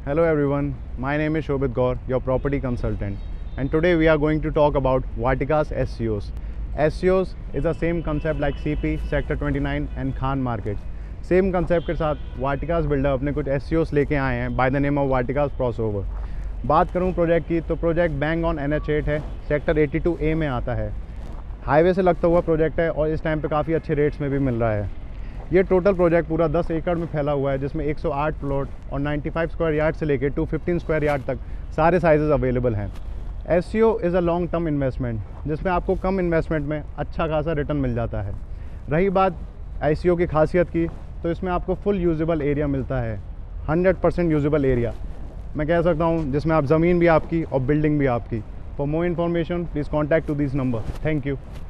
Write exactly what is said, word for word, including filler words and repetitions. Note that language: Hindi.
Hello everyone, my name is Shobit Gaur, your property consultant, and today we are going to talk about Vaticas S C Os. S C Os is the same concept like C P, Sector twenty-nine and Khan Market. Same concept के साथ वाटिकास बिल्डर अपने कुछ एस सी ओस लेके आए हैं by the name of Vatikas crossover. बात करूं प्रोजेक्ट की तो project bang on NH eight एट है, सेक्टर एटी टू ए में आता है। हाईवे से लगता हुआ प्रोजेक्ट है और इस टाइम पे काफ़ी अच्छे रेट्स में भी मिल रहा है। ये टोटल प्रोजेक्ट पूरा दस एकड़ में फैला हुआ है, जिसमें एक सौ आठ प्लॉट और पचानवे स्क्वायर यार्ड से लेकर दो सौ पंद्रह स्क्वायर यार्ड तक सारे साइजेस अवेलेबल हैं। S C O is a long term investment, जिसमें आपको कम इन्वेस्टमेंट में अच्छा खासा रिटर्न मिल जाता है। रही बात एस सी ओ की खासियत की, तो इसमें आपको फुल यूजेबल एरिया मिलता है, हंड्रेड परसेंट यूजेबल एरिया मैं कह सकता हूँ, जिसमें आप ज़मीन भी आपकी और बिल्डिंग भी आपकी। For more information please contact to this number. Thank you.